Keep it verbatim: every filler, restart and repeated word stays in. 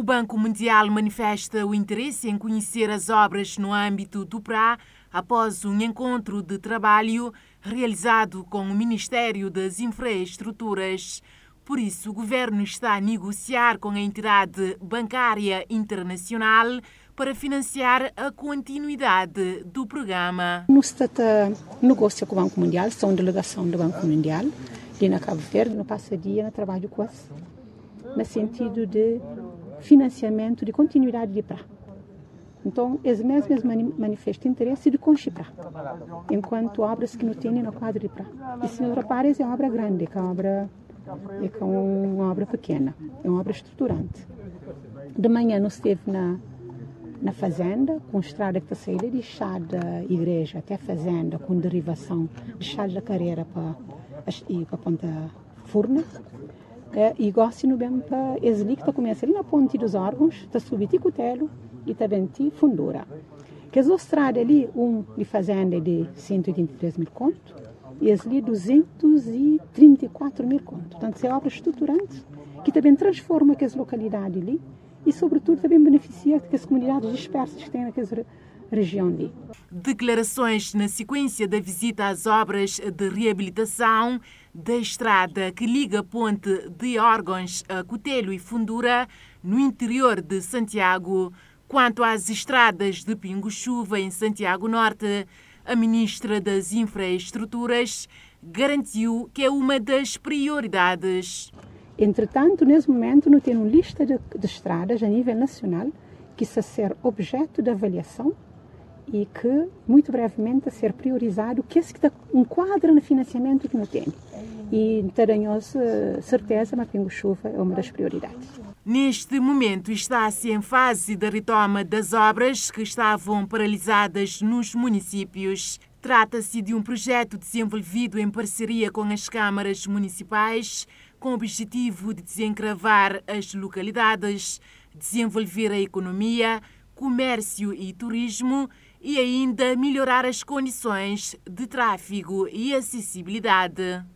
O Banco Mundial manifesta o interesse em conhecer as obras no âmbito do P R A após um encontro de trabalho realizado com o Ministério das Infraestruturas. Por isso, o governo está a negociar com a entidade bancária internacional para financiar a continuidade do programa. No Estado negocia com o Banco Mundial, são delegação do Banco Mundial, e na Cabo Verde, no passadia, no trabalho com eles, no sentido de financiamento de continuidade de P R A. Então, eles mesmos manifestam interesse de conchipar, enquanto obras que não têm no quadro de P R A. E se nos repares, é uma obra grande, é uma obra, é uma obra pequena, é uma obra estruturante. De manhã, nós esteve na, na fazenda, com estrada que está saindo de chá da igreja até a fazenda, com derivação de chá da carreira para, para a ponta Furna. É, e gosto bem para eles que está começando ali na ponte dos órgãos, está subindo Cutelo e também de Fundura. Que as estradas ali, um de fazenda de cento e oitenta e três mil conto e as ali duzentos e trinta e quatro mil conto. Portanto, são obras estruturantes que também transformam aquelas localidades ali e, sobretudo, também beneficia as comunidades dispersas que têm naquela região ali. Declarações na sequência da visita às obras de reabilitação da estrada que liga a ponte de órgãos a Cutelo e Fundura, no interior de Santiago. Quanto às estradas de Pingo-Chuva, em Santiago Norte, a ministra das Infraestruturas garantiu que é uma das prioridades. Entretanto, nesse momento, não tem uma lista de, de estradas a nível nacional que se ser objeto de avaliação e que, muito brevemente, a ser priorizado, que é que enquadra no financiamento que não tem. E tenho certeza que Pingo-Chuva é uma das prioridades. Neste momento está-se em fase da retoma das obras que estavam paralisadas nos municípios. Trata-se de um projeto desenvolvido em parceria com as câmaras municipais, com o objetivo de desencravar as localidades, desenvolver a economia, comércio e turismo e ainda melhorar as condições de tráfego e acessibilidade.